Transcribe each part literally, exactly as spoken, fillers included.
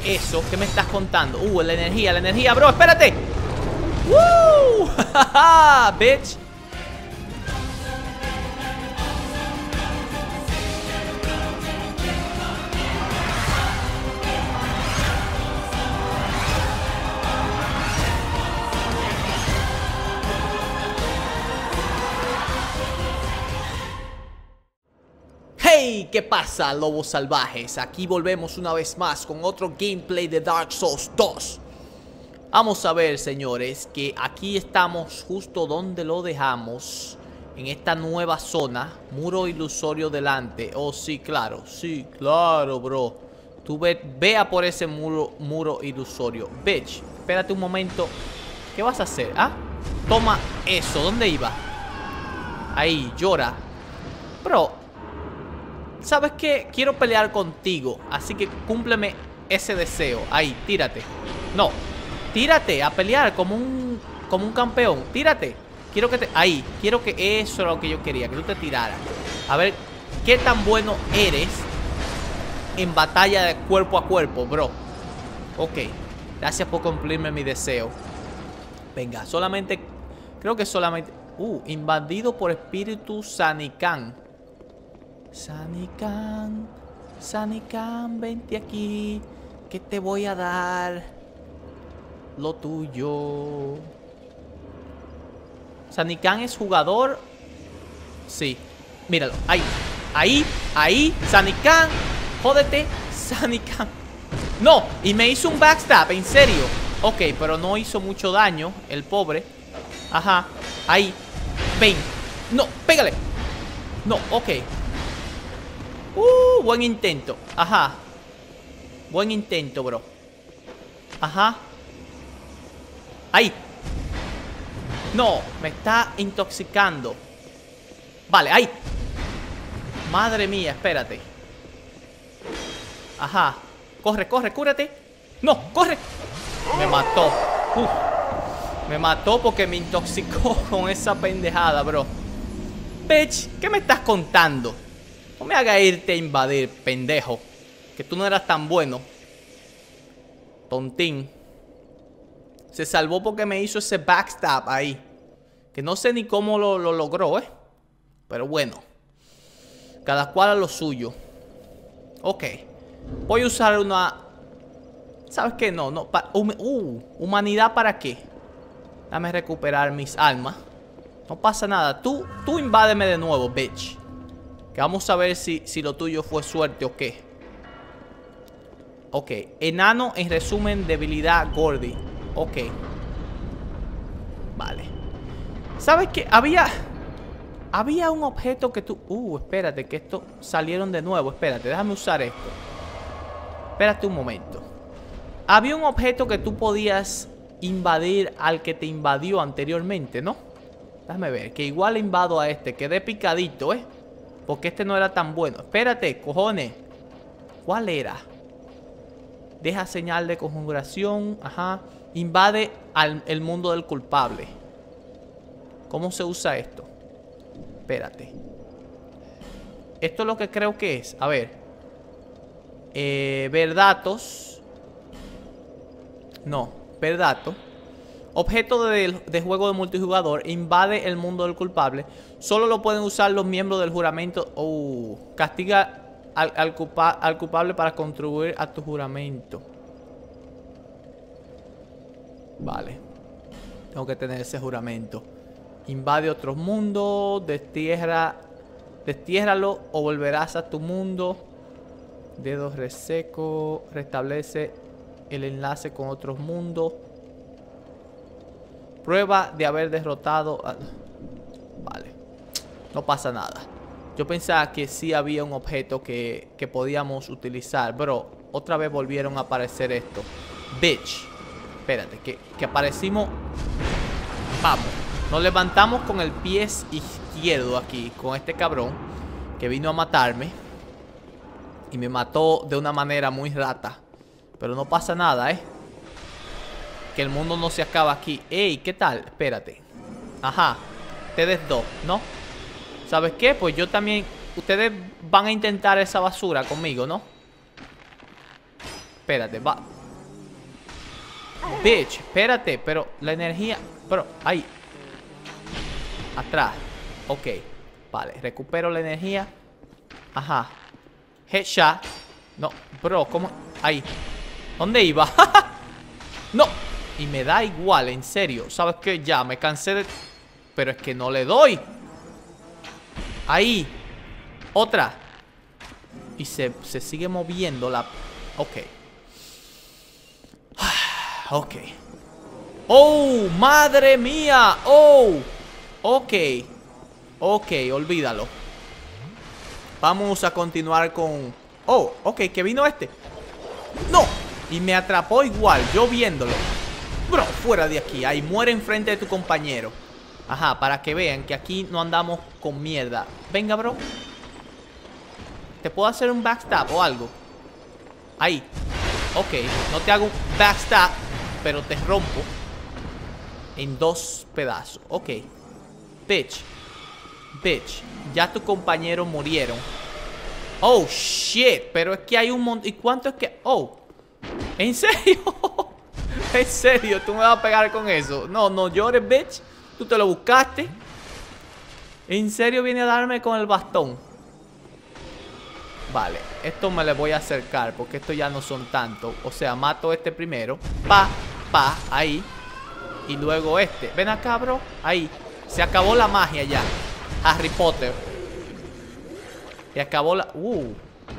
eso. ¿Qué me estás contando? Uh, la energía, la energía, bro. Espérate. ¡Woo! Bitch. Hey, ¿qué pasa, lobos salvajes? Aquí volvemos una vez más con otro gameplay de Dark Souls dos. Vamos a ver, señores, que aquí estamos justo donde lo dejamos, en esta nueva zona. Muro ilusorio delante. Oh, sí, claro, sí, claro, bro. Tú ve, vea por ese muro, muro ilusorio. Bitch, espérate un momento. ¿Qué vas a hacer? ¿Ah? Toma eso. ¿Dónde iba? Ahí, llora. Bro, ¿sabes qué? Quiero pelear contigo, así que cúmpleme ese deseo. Ahí, tírate. No, tírate a pelear como un como un campeón. Tírate. Quiero que te... Ahí, quiero que eso era lo que yo quería, que tú te tiraras. A ver, qué tan bueno eres en batalla de cuerpo a cuerpo, bro. Ok, gracias por cumplirme mi deseo. Venga, solamente... Creo que solamente... Uh, invadido por espíritu Sanikan. Sanikan, Sanikan, vente aquí, que te voy a dar lo tuyo. Sanikan es jugador. Sí, míralo, ahí, ahí, ahí, Sanikan, jódete, Sanikan. No, y me hizo un backstab, en serio. Ok, pero no hizo mucho daño, el pobre. Ajá, ahí, ven. No, pégale. No, ok. Uh, buen intento. Ajá. Buen intento, bro. Ajá. Ahí. No, me está intoxicando. Vale, ahí. Madre mía, espérate. Ajá. Corre, corre, cúrate. No, corre. Me mató. Uf. Me mató porque me intoxicó con esa pendejada, bro. Bitch, ¿qué me estás contando? No me hagas irte a invadir, pendejo. Que tú no eras tan bueno. Tontín. Se salvó porque me hizo ese backstab ahí. Que no sé ni cómo lo, lo logró, ¿eh? Pero bueno. Cada cual a lo suyo. Ok. Voy a usar una... ¿Sabes qué? No, no. Pa... Uh, ¿humanidad para qué? Dame recuperar mis almas. No pasa nada. Tú, tú invádeme de nuevo, bitch. Que vamos a ver si, si lo tuyo fue suerte o qué. Ok. Enano, en resumen, debilidad Gordy. Ok. Vale. ¿Sabes qué? Había... Había un objeto que tú... Uh, espérate, que esto salieron de nuevo. Espérate, déjame usar esto. Espérate un momento. Había un objeto que tú podías invadir al que te invadió anteriormente, ¿no? Déjame ver, que igual invado a este. Quedé picadito, ¿eh? Porque este no era tan bueno. Espérate, cojones. ¿Cuál era? Deja señal de conjuración. Ajá. Invade al, el mundo del culpable. ¿Cómo se usa esto? Espérate. Esto es lo que creo que es. A ver. Eh, ver datos. No. Ver datos. Objeto de, de juego de multijugador. Invade el mundo del culpable. Solo lo pueden usar los miembros del juramento. Uh, castiga al, al, culpa, al culpable para contribuir a tu juramento. Vale. Tengo que tener ese juramento. Invade otros mundos. Destierra. Destiérralo o volverás a tu mundo. Dedos reseco. Restablece el enlace con otros mundos. Prueba de haber derrotado a... Vale. No pasa nada. Yo pensaba que sí había un objeto que, que podíamos utilizar. Bro, otra vez volvieron a aparecer esto. Bitch. Espérate, que, que aparecimos. Vamos. Nos levantamos con el pie izquierdo aquí. Con este cabrón que vino a matarme. Y me mató de una manera muy rata. Pero no pasa nada, ¿eh? Que el mundo no se acaba aquí. Ey, ¿qué tal? Espérate. Ajá. Ustedes dos, ¿no? ¿Sabes qué? Pues yo también... Ustedes van a intentar esa basura conmigo, ¿no? Espérate, va... Bitch, espérate, pero la energía... Pero, ahí. Atrás. Ok. Vale, recupero la energía. Ajá. Headshot. No, bro, ¿cómo? Ahí. ¿Dónde iba? No. Y me da igual, en serio. ¿Sabes qué? Ya, me cansé de... Pero es que no le doy. Ahí. Otra. Y se, se sigue moviendo la... Ok. Ok. ¡Oh! ¡Madre mía! ¡Oh! Ok. Ok, olvídalo. Vamos a continuar con... Oh, ok, que vino este. ¡No! Y me atrapó igual, yo viéndolo. Bro, fuera de aquí. Ahí, muere enfrente de tu compañero. Ajá, para que vean que aquí no andamos con mierda. Venga, bro. ¿Te puedo hacer un backstab o algo? Ahí. Ok, no te hago un backstab, pero te rompo en dos pedazos. Ok. Bitch. Bitch. Ya tus compañeros murieron. Oh, shit. Pero es que hay un montón. ¿Y cuánto es que...? Oh. ¿En serio? ¿En serio? ¿Tú me vas a pegar con eso? No, no llores, bitch. Tú te lo buscaste. ¿En serio viene a darme con el bastón? Vale, esto me le voy a acercar porque estos ya no son tantos. O sea, mato este primero. Pa, pa, ahí. Y luego este. Ven acá, bro. Ahí. Se acabó la magia ya. Harry Potter. Se acabó la... Uh.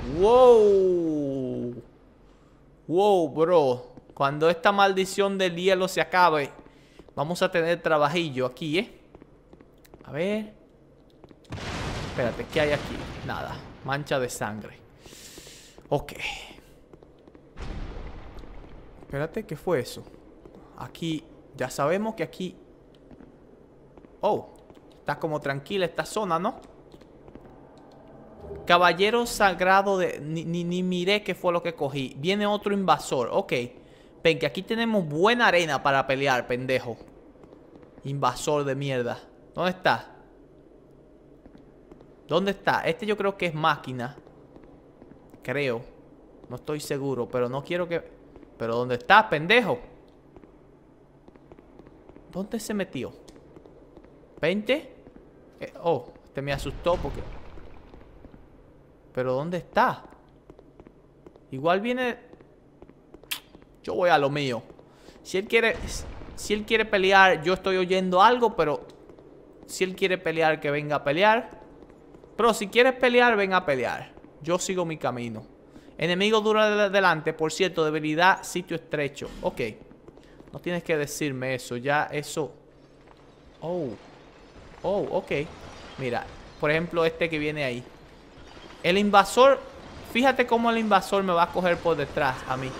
Wow. Wow, bro. Cuando esta maldición del hielo se acabe, vamos a tener trabajillo aquí, ¿eh? A ver. Espérate, ¿qué hay aquí? Nada. Mancha de sangre. Ok. Espérate, ¿qué fue eso? Aquí, ya sabemos que aquí... Oh, está como tranquila esta zona, ¿no? Caballero sagrado de... Ni, ni, ni miré qué fue lo que cogí. Viene otro invasor, ok. Ven, que aquí tenemos buena arena para pelear, pendejo. Invasor de mierda. ¿Dónde está? ¿Dónde está? Este yo creo que es máquina. Creo. No estoy seguro, pero no quiero que... ¿Pero dónde está, pendejo? ¿Dónde se metió? ¿veinte? Eh, oh, este me asustó porque... ¿Pero dónde está? Igual viene... Yo voy a lo mío. Si él quiere... Si él quiere pelear, yo estoy oyendo algo, pero... Si él quiere pelear, que venga a pelear. Pero si quieres pelear, ven a pelear. Yo sigo mi camino. Enemigo duro de delante. Por cierto, debilidad, sitio estrecho. Ok. No tienes que decirme eso. Ya eso... Oh. Oh, ok. Mira, por ejemplo, este que viene ahí. El invasor... Fíjate cómo el invasor me va a coger por detrás a mí.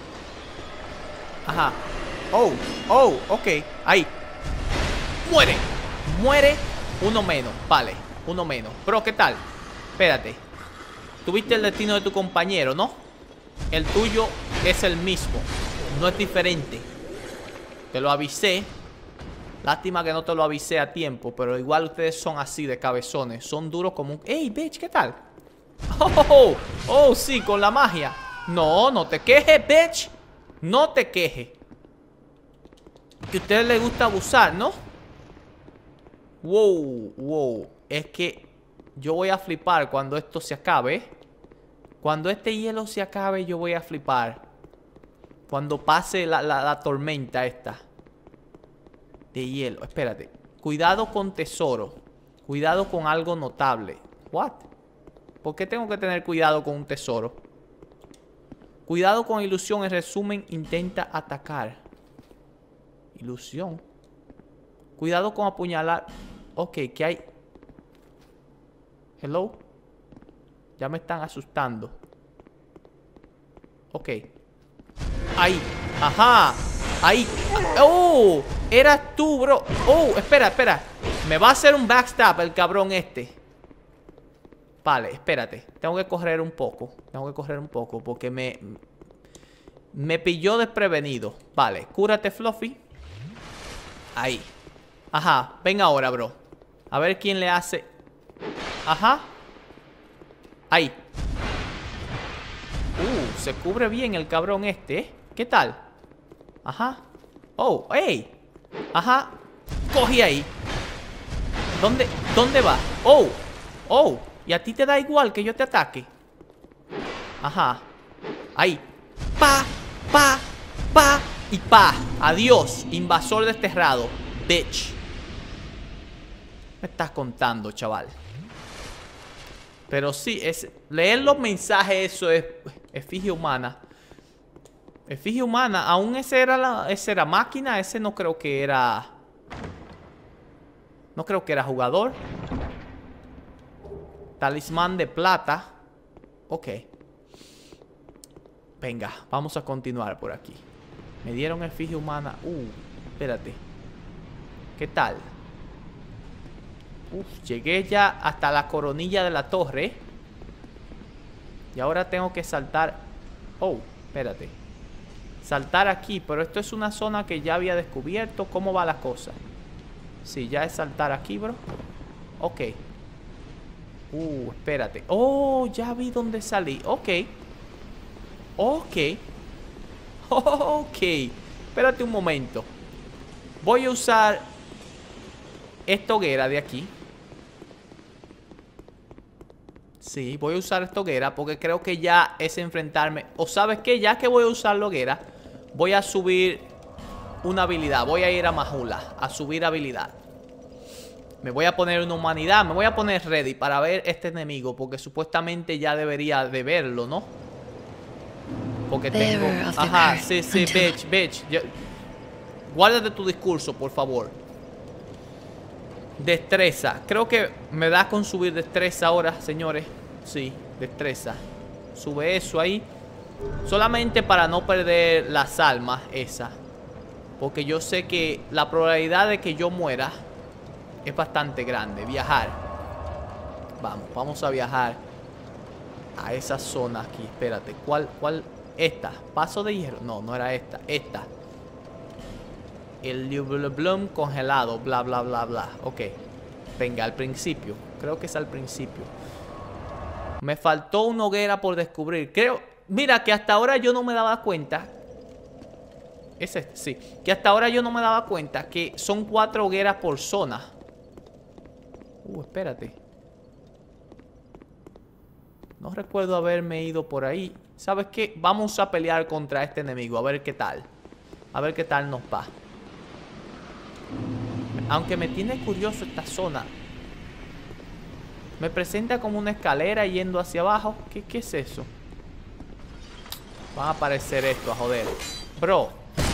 Ajá. Oh, oh, ok. Ahí. Muere. Muere. Uno menos. Vale. Uno menos. Pero, ¿qué tal? Espérate. Tuviste el destino de tu compañero, ¿no? El tuyo es el mismo. No es diferente. Te lo avisé. Lástima que no te lo avisé a tiempo. Pero igual ustedes son así de cabezones. Son duros como un... ¡Ey, bitch! ¿Qué tal? ¡Oh, oh, oh! ¡Oh, sí! Con la magia. No, no te quejes, bitch. No te quejes. Que a ustedes les gusta abusar, ¿no? Wow, wow. Es que yo voy a flipar cuando esto se acabe. Cuando este hielo se acabe, yo voy a flipar. Cuando pase la, la, la tormenta esta de hielo. Espérate. Cuidado con tesoro. Cuidado con algo notable. What? ¿Por qué tengo que tener cuidado con un tesoro? Cuidado con ilusión. En resumen, intenta atacar. Ilusión. Cuidado con apuñalar. Ok, ¿qué hay? Hello. Ya me están asustando. Ok. Ahí. Ajá. Ahí. Oh, eras tú, bro. Oh, espera, espera. Me va a hacer un backstab el cabrón este. Vale, espérate. Tengo que correr un poco. Tengo que correr un poco porque me... Me pilló desprevenido. Vale, cúrate, Fluffy. Ahí. Ajá, ven ahora, bro. A ver quién le hace. Ajá. Ahí. Uh, se cubre bien el cabrón este, ¿eh? ¿Qué tal? Ajá. Oh, hey. Ajá. Coge ahí. ¿Dónde, dónde va? Oh, oh. ¿Y a ti te da igual que yo te ataque? Ajá. Ahí. Pa, pa, pa y pa. Adiós, invasor desterrado. Bitch. Me estás contando, chaval. Pero sí, es, leer los mensajes, eso es efigie humana. Efigie humana. Aún ese era la, ese era máquina. Ese no creo que era... No creo que era jugador. Talismán de plata. Ok. Venga, vamos a continuar por aquí. Me dieron efigie humana. Uh, espérate. ¿Qué tal? Uf, llegué ya hasta la coronilla de la torre. Y ahora tengo que saltar. Oh, espérate. Saltar aquí, pero esto es una zona que ya había descubierto. ¿Cómo va la cosa? Sí, ya es saltar aquí, bro. Ok. Uh, espérate. Oh, ya vi dónde salí. Ok. Ok. Ok. Espérate un momento. Voy a usar esta hoguera de aquí. Sí, voy a usar esta hoguera porque creo que ya es enfrentarme. O ¿sabes qué? Ya que voy a usar la hoguera, voy a subir una habilidad. Voy a ir a Majula a subir habilidad. Me voy a poner una humanidad. Me voy a poner ready para ver este enemigo, porque supuestamente ya debería de verlo, ¿no? Porque tengo... Ajá, sí, sí, bitch, bitch. Yo... Guárdate tu discurso, por favor. Destreza. Creo que me da con subir destreza ahora, señores. Sí, destreza. Sube eso ahí. Solamente para no perder las almas esa. Porque yo sé que la probabilidad de que yo muera es bastante grande. Viajar. Vamos, vamos a viajar a esa zona aquí. Espérate, ¿cuál, cuál? Esta. Paso de hierro. No, no era esta. Esta. El Bloom congelado. Bla, bla, bla, bla. Ok. Venga, al principio. Creo que es al principio. Me faltó una hoguera por descubrir. Creo... Mira, que hasta ahora yo no me daba cuenta. Es este, sí. Que hasta ahora yo no me daba cuenta que son cuatro hogueras por zona. Uh, espérate. No recuerdo haberme ido por ahí. ¿Sabes qué? Vamos a pelear contra este enemigo. A ver qué tal. A ver qué tal nos va. Aunque me tiene curioso esta zona. Me presenta como una escalera yendo hacia abajo. ¿Qué, qué es eso? Van a aparecer esto, a joder. Bro.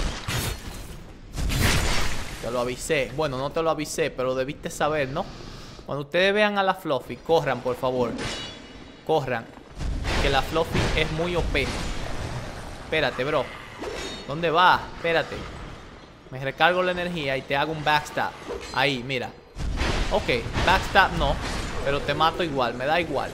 Te lo avisé. Bueno, no te lo avisé, pero debiste saber, ¿no? Cuando ustedes vean a la Fluffy, corran, por favor. Corran. Que la Fluffy es muy O P. Espérate, bro. ¿Dónde va? Espérate. Me recargo la energía y te hago un backstab. Ahí, mira. Ok, backstab no. Pero te mato igual, me da igual.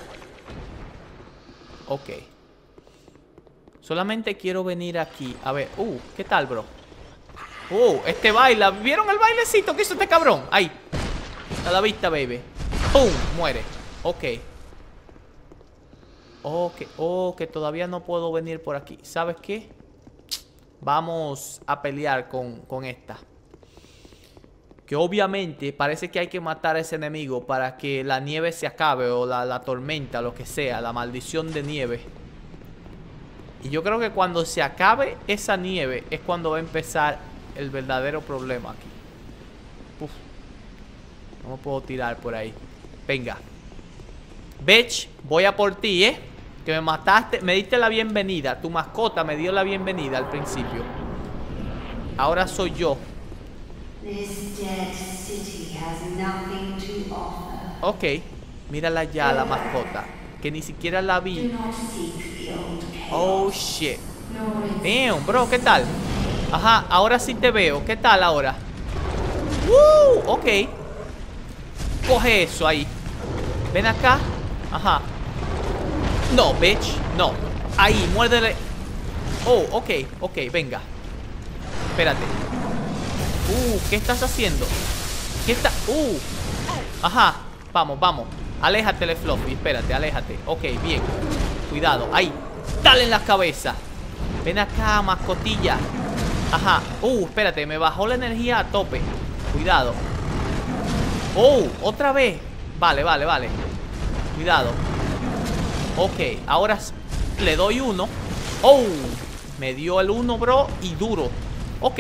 Ok. Solamente quiero venir aquí. A ver, uh, ¿qué tal, bro? Uh, este baila. ¿Vieron el bailecito que hizo este cabrón? Ahí. A la vista, baby. ¡Pum! Muere. Ok. Ok, oh, que todavía no puedo venir por aquí. ¿Sabes qué? Vamos a pelear con, con esta. Que obviamente parece que hay que matar a ese enemigo para que la nieve se acabe. O la, la tormenta, lo que sea. La maldición de nieve. Y yo creo que cuando se acabe esa nieve es cuando va a empezar el verdadero problema aquí. Uf. No me puedo tirar por ahí. Venga. Bitch, voy a por ti, ¿eh? Que me mataste, me diste la bienvenida. Tu mascota me dio la bienvenida al principio. Ahora soy yo. Ok, mírala ya, la mascota. Que ni siquiera la vi. Oh, shit. Damn, bro, ¿qué tal? Ajá, ahora sí te veo. ¿Qué tal ahora? Uh, ok. Coge eso ahí. Ven acá. Ajá. No, bitch, no. Ahí, muérdele. Oh, ok, ok, venga. Espérate. Uh, ¿qué estás haciendo? ¿Qué está? Uh. Ajá, vamos, vamos. Aléjate, Fluffy, espérate, aléjate. Ok, bien. Cuidado, ahí. Dale en la cabeza. Ven acá, mascotilla. Ajá. Uh, espérate, me bajó la energía a tope. Cuidado. Oh, otra vez. Vale, vale, vale. Cuidado. Ok, ahora le doy uno. Oh, me dio el uno, bro. Y duro. Ok.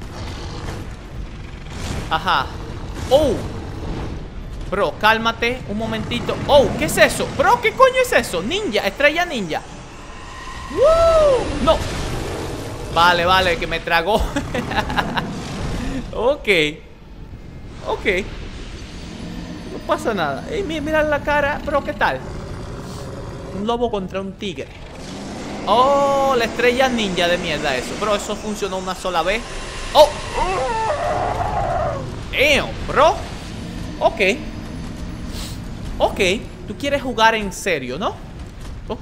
Ajá. Oh. Bro, cálmate un momentito. Oh, ¿qué es eso? Bro, ¿qué coño es eso? Ninja, estrella ninja. ¡Woo! No. Vale, vale, que me tragó. Ok. Ok. No pasa nada. Ey, mira la cara. Bro, ¿qué tal? Un lobo contra un tigre. Oh, la estrella ninja de mierda eso. Bro, eso funcionó una sola vez. Oh. Damn, bro. Ok. Ok. Tú quieres jugar en serio, ¿no? Ok.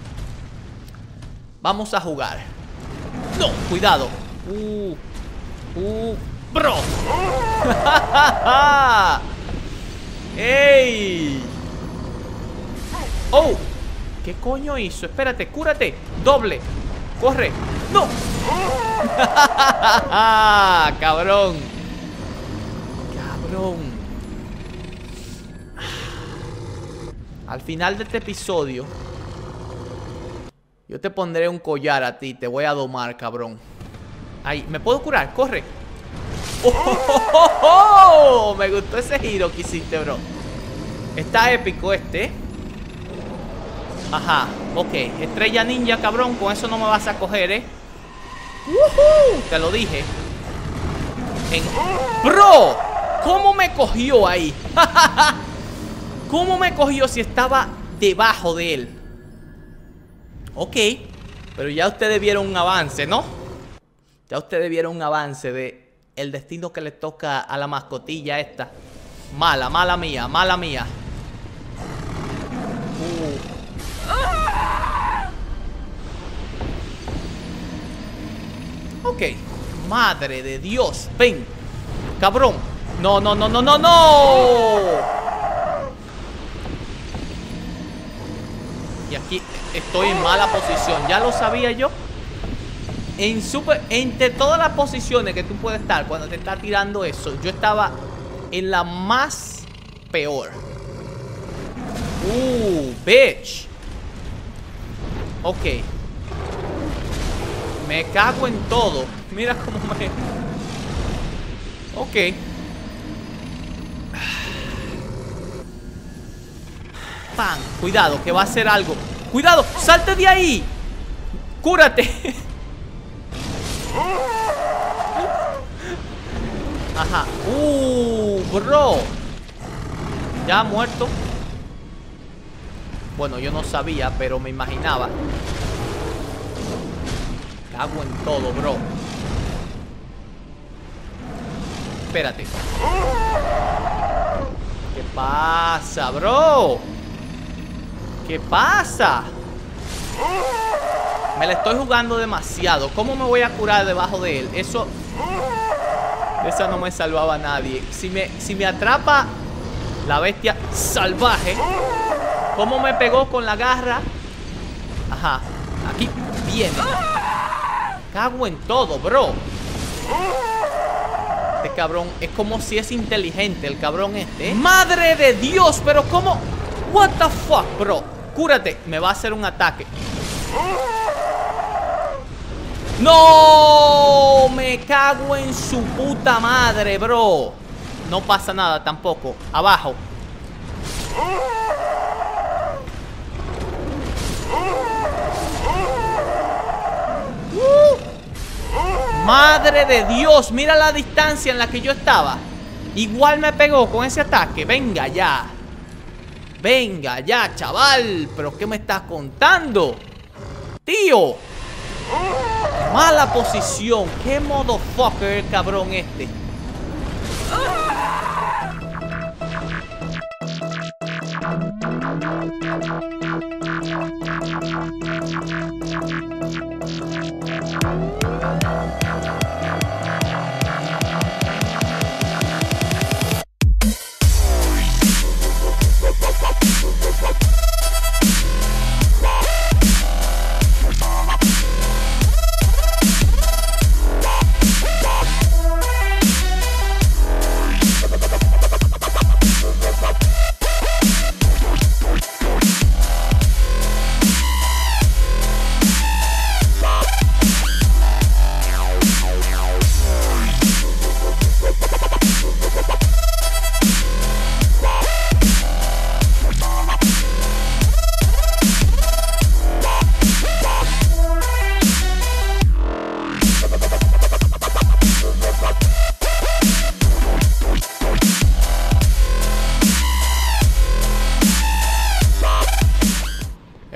Vamos a jugar. No, cuidado. Uh. Uh. Bro. ¡Ey! ¡Oh! ¿Qué coño hizo? Espérate, cúrate. Doble. Corre. ¡No! Cabrón. Cabrón. Al final de este episodio, yo te pondré un collar a ti. Te voy a domar, cabrón. Ahí, ¿me puedo curar? Corre. ¡Oh, oh, oh, oh! Me gustó ese giro que hiciste, bro. Está épico este. Ajá, ok. Estrella ninja, cabrón. Con eso no me vas a coger, ¿eh? ¡Woohoo! Te lo dije. En... ¡Bro! ¿Cómo me cogió ahí? ¿Cómo me cogió si estaba debajo de él? Ok. Pero ya ustedes vieron un avance, ¿no? Ya ustedes vieron un avance de el destino que le toca a la mascotilla esta. Mala, mala mía, mala mía. Uh. Ok. Madre de Dios. Ven. Cabrón. No, no, no, no, no, no. Y aquí estoy en mala posición. Ya lo sabía yo. En super, entre todas las posiciones que tú puedes estar cuando te está tirando eso, yo estaba en la más peor. Uh, bitch. Ok. Me cago en todo. Mira cómo me... Ok. Pan, cuidado, que va a hacer algo. Cuidado, salte de ahí. Cúrate. Ajá. Uh, bro. Ya muerto. Bueno, yo no sabía, pero me imaginaba. Cago en todo, bro. Espérate. ¿Qué pasa, bro? ¿Qué pasa? Me la estoy jugando demasiado. ¿Cómo me voy a curar debajo de él? Eso... Esa no me salvaba a nadie. Si me, si me atrapa la bestia salvaje, ¿cómo me pegó con la garra? Ajá. Aquí viene. Cago en todo, bro. Este cabrón es como si es inteligente, el cabrón este, ¿eh? ¡Madre de Dios! Pero ¿cómo? What the fuck, bro. Cúrate. Me va a hacer un ataque. ¡No! Me cago en su puta madre, bro. No pasa nada tampoco. Abajo. uh. Madre de Dios. Mira la distancia en la que yo estaba. Igual me pegó con ese ataque. Venga ya. Venga ya, chaval. ¿Pero qué me estás contando? Tío. Mala posición. Qué motherfucker el cabrón este.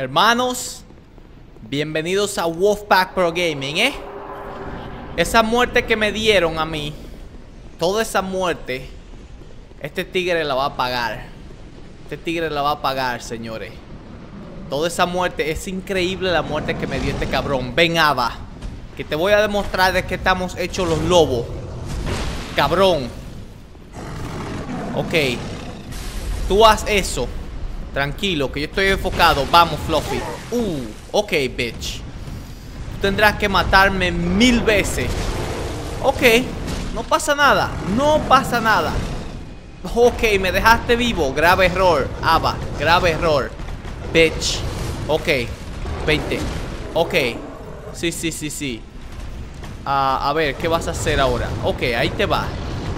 Hermanos, bienvenidos a Wolfpack Pro Gaming, ¿eh? Esa muerte que me dieron a mí, toda esa muerte, este tigre la va a pagar. Este tigre la va a pagar, señores. Toda esa muerte, es increíble la muerte que me dio este cabrón. Ven, Ava, que te voy a demostrar de qué estamos hechos los lobos. Cabrón. Ok. Tú haz eso. Tranquilo, que yo estoy enfocado. Vamos, Fluffy. Uh, ok, bitch. Tú tendrás que matarme mil veces. Ok, no pasa nada. No pasa nada. Ok, me dejaste vivo. Grave error, Ava, grave error. Bitch. Ok, veinte. Ok. Sí, sí, sí, sí. uh, A ver, ¿qué vas a hacer ahora? Ok, ahí te va.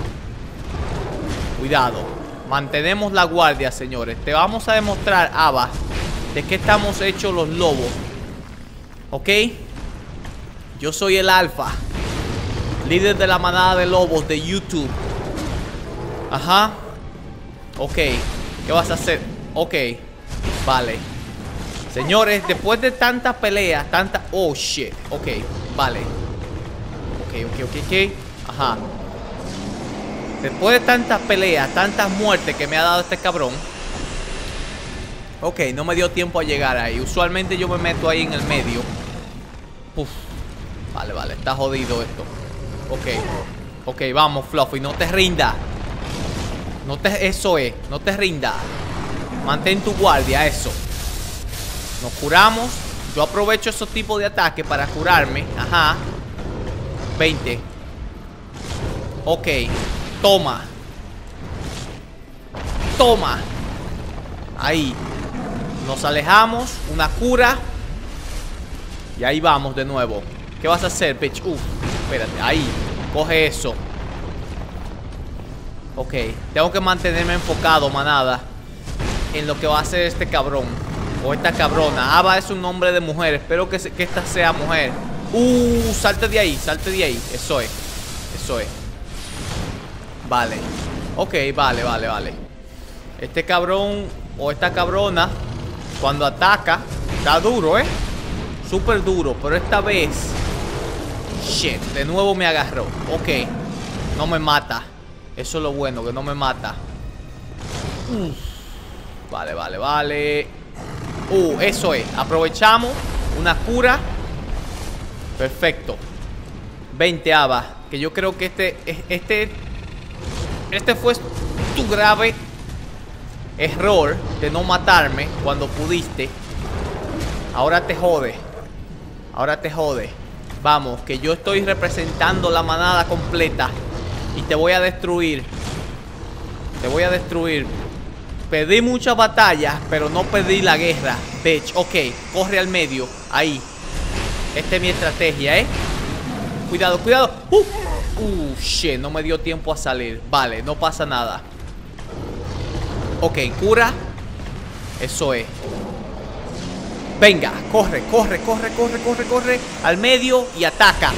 Cuidado. Mantenemos la guardia, señores. Te vamos a demostrar, Ava, de qué estamos hechos los lobos. Ok. Yo soy el alfa, líder de la manada de lobos de YouTube. Ajá. Ok. ¿Qué vas a hacer? Ok. Vale. Señores, después de tantas peleas, tantas... Oh, shit. Ok. Vale. Ok, ok, ok, ok. Ajá. Después de tantas peleas, tantas muertes que me ha dado este cabrón. Ok, no me dio tiempo a llegar ahí. Usualmente yo me meto ahí en el medio. Uf. Vale, vale, está jodido esto. Ok. Ok, vamos, Fluffy, no te rindas. No te... Eso es, no te rindas. Mantén tu guardia, eso. Nos curamos. Yo aprovecho esos tipos de ataques para curarme. Ajá. veinte. Ok. Toma. Toma. Ahí. Nos alejamos. Una cura. Y ahí vamos de nuevo. ¿Qué vas a hacer, bitch? Uf, espérate. Ahí. Coge eso. Ok. Tengo que mantenerme enfocado, manada, en lo que va a hacer este cabrón. O esta cabrona. Ava es un nombre de mujer. Espero que, se, que esta sea mujer. Uh, salte de ahí. Salte de ahí. Eso es. Eso es. Vale. Ok, vale, vale, vale. Este cabrón o esta cabrona, cuando ataca, está duro, ¿eh? Súper duro, pero esta vez... Shit, de nuevo me agarró. Ok. No me mata. Eso es lo bueno, que no me mata. Uf. Vale, vale, vale. Uh, eso es. Aprovechamos. Una cura. Perfecto. veinte, Ava. Que yo creo que este... Este... Este fue tu grave error de no matarme cuando pudiste. Ahora te jode. Ahora te jode. Vamos, que yo estoy representando la manada completa y te voy a destruir. Te voy a destruir. Perdí muchas batallas, pero no perdí la guerra, bitch. Ok, corre al medio. Ahí. Esta es mi estrategia, ¿eh? Cuidado, cuidado. Uh. Uh, shit, no me dio tiempo a salir. Vale, no pasa nada. Ok, cura. Eso es. Venga, corre, corre, corre, corre, corre, corre. Al medio y ataca.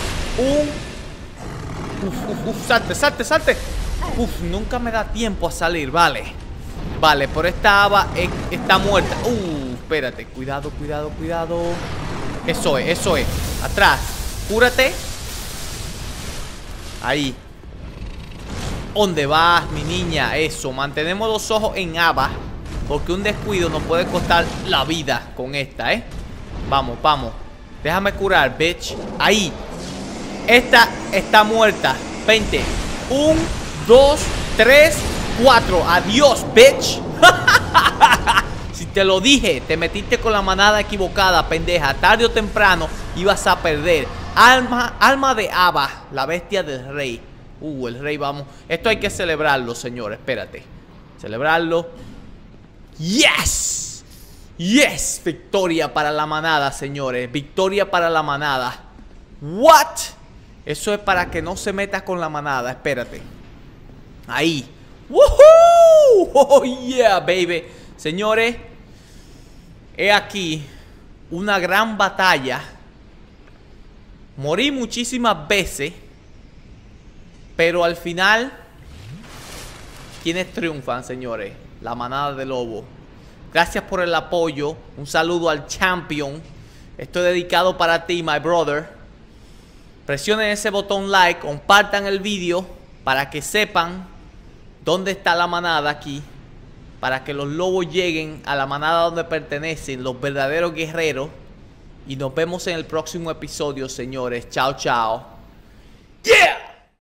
Un... Uf, uf, uf, salte, salte, salte. Uf, nunca me da tiempo a salir, vale. Vale, pero esta Ava está muerta. Uh, espérate, cuidado, cuidado, cuidado. Eso es, eso es. Atrás, cúrate. Ahí. ¿Dónde vas, mi niña? Eso, mantenemos los ojos en Ava, porque un descuido nos puede costar la vida con esta, ¿eh? Vamos, vamos. Déjame curar, bitch. Ahí. Esta está muerta. veinte. uno, dos, tres, cuatro. Adiós, bitch. Si te lo dije, te metiste con la manada equivocada, pendeja. Tarde o temprano ibas a perder. Alma, alma de Ava, la bestia del rey. Uh, el rey, vamos. Esto hay que celebrarlo, señor. Espérate. Celebrarlo. ¡Yes! ¡Yes! Victoria para la manada, señores. Victoria para la manada. ¿What? Eso es para que no se meta con la manada. Espérate. Ahí. ¡Woohoo! ¡Oh, yeah, baby! Señores, he aquí una gran batalla. Morí muchísimas veces, pero al final, ¿quiénes triunfan, señores? La manada de lobo. Gracias por el apoyo. Un saludo al champion. Esto es dedicado para ti, my brother. Presionen ese botón like, compartan el video para que sepan dónde está la manada aquí. Para que los lobos lleguen a la manada donde pertenecen, los verdaderos guerreros. Y nos vemos en el próximo episodio, señores. Chao, chao.